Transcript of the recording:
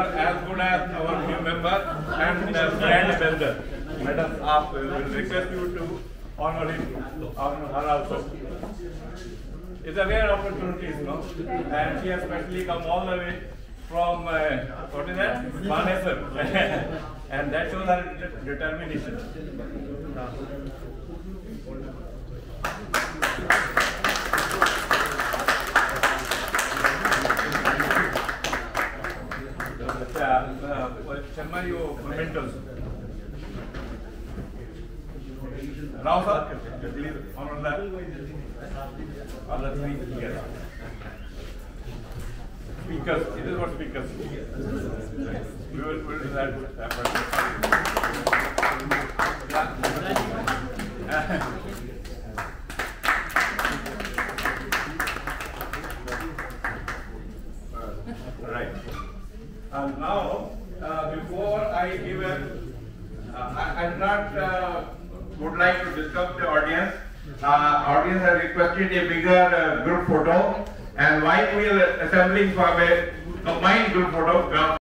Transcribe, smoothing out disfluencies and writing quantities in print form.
are as good as our new member and brand builder. Madam, we will request you to honor him, honor her also. It's a rare opportunity, no? And she has especially come all the way from, what is that? Manesar. And that shows her determination. Sharma, you mementos. Rao sir, please honor that. Other three here. Speakers, it is what speakers. We will do that. Right. And now, before I give I'm not would like to disturb the audience. Audience has requested a bigger group photo, and while we are assembling for a combined group photo.